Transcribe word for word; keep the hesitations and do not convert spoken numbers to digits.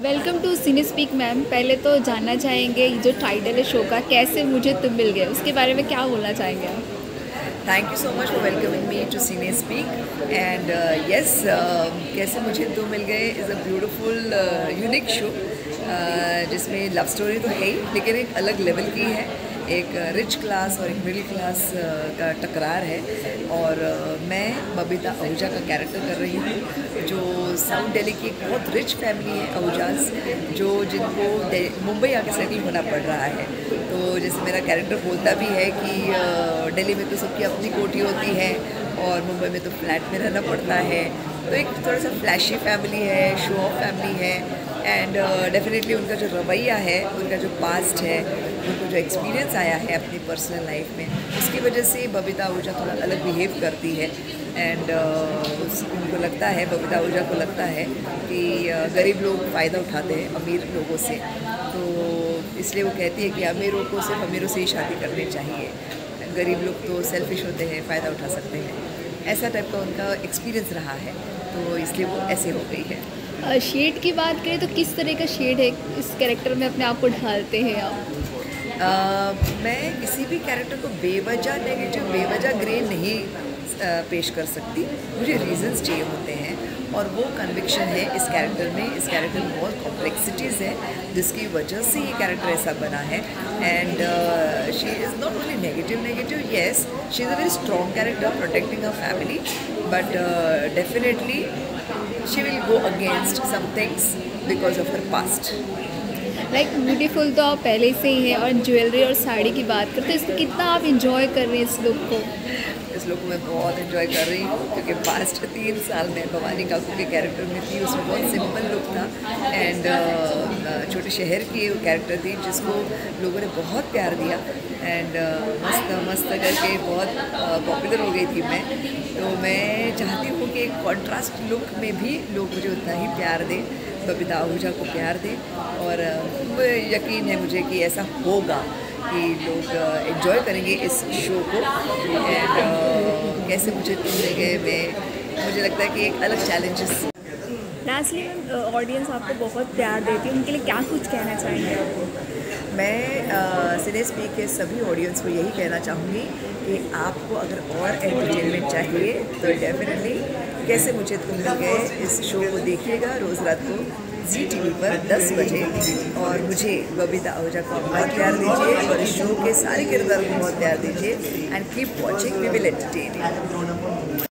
Welcome to cine speak ma'am. पहले तो जानना चाहेंगे ये जो टाइटल है शो का, कैसे मुझे तुम मिल गए, उसके बारे में क्या बोलना चाहेंगे आप? Thank you so much for welcoming me to Cine Speak. And uh, yes, uh, कैसे मुझे दो मिल गए is a beautiful, uh, unique show, uh, जिसमें लव स्टोरी तो है ही, लेकिन एक अलग लेवल की है। एक रिच क्लास और एक मिडिल क्लास का टकरार है। और uh, मैं बबीता आहूजा का कैरेक्टर कर रही हूँ, जो साउथ दिल्ली की एक बहुत रिच फैमिली है आहूजास, जो जिनको मुंबई आके सेटल होना पड़ रहा है। तो जैसे मेरा कैरेक्टर बोलता भी है कि दिल्ली में तो सबकी अपनी कोठी होती है और मुंबई में तो फ्लैट में रहना पड़ता है। तो एक थोड़ा सा फ्लैशी फैमिली है, शो ऑफ फैमिली है। एंड डेफिनेटली उनका जो रवैया है, उनका जो पास्ट है, उनको जो एक्सपीरियंस आया है अपनी पर्सनल लाइफ में, उसकी वजह से बबीता आहूजा थोड़ा अलग बिहेव करती है। एंड uh, उनको लगता है, बबीता आहूजा को लगता है कि uh, गरीब लोग फ़ायदा उठाते हैं अमीर लोगों से, तो इसलिए वो कहती है कि अमीरों को सिर्फ अमीरों से ही शादी करनी चाहिए, गरीब लोग तो सेल्फिश होते हैं, फ़ायदा उठा सकते हैं। ऐसा टाइप का उनका एक्सपीरियंस रहा है, तो इसलिए वो ऐसे हो गई है। शेड की बात करें तो किस तरह का शेड है इस कैरेक्टर में अपने आप को ढालते हैं आप? uh, मैं किसी भी कैरेक्टर को बेवजह नेगेटिव, बेवजह ग्रे नहीं पेश कर सकती। मुझे रीजंस चाहिए होते हैं और वो कन्विक्शन है इस कैरेक्टर में। इस कैरेक्टर में बहुत कॉम्प्लेक्सिटीज़ है जिसकी वजह से ये कैरेक्टर ऐसा बना है। And she is not only negative negative yes, she is a very strong character protecting her family, but definitely she will go against some things because of her past. Like beautiful तो आप पहले से ही है, और jewellery और साड़ी की बात करते हैं, इसको कितना आप इंजॉय कर रहे हैं इस लुक को? इस लुक को मैं बहुत इन्जॉय कर रही हूँ, क्योंकि पास्ट तीन साल में भवानी काकू के कैरेक्टर में थी, उसमें बहुत सिंपल लुक था। एंड uh, छोटे शहर की वो कैरेक्टर थी जिसको लोगों ने बहुत प्यार दिया। एंड uh, मस्त मस्त करके बहुत पॉपुलर uh, हो गई थी मैं। तो मैं चाहती हूँ कि एक कॉन्ट्रास्ट लुक में भी लोग मुझे उतना ही प्यार दें, बबीता आहूजा को प्यार दें। और uh, यकीन है मुझे कि ऐसा होगा कि लोग एंजॉय uh, करेंगे इस शो को। एंड uh, कैसे मुझे तुम ले गए में मुझे लगता है कि एक अलग चैलेंजेस। लास्टली मैम, ऑडियंस आपको बहुत प्यार देती है, उनके लिए क्या कुछ कहना चाहेंगे आप? मैं सिने स्पीक के सभी ऑडियंस को यही कहना चाहूँगी कि आपको अगर और एंटरटेनमेंट चाहिए तो डेफिनेटली कैसे मुझे तुम मिल गए इस शो को देखिएगा रोज़ रात को जी टी वी पर दस बजे। और मुझे बबीता आहूजा को बहुत प्यार दीजिए और इस शो के सारे किरदारों को बहुत प्यार दीजिए। And keep watching, we will entertain you.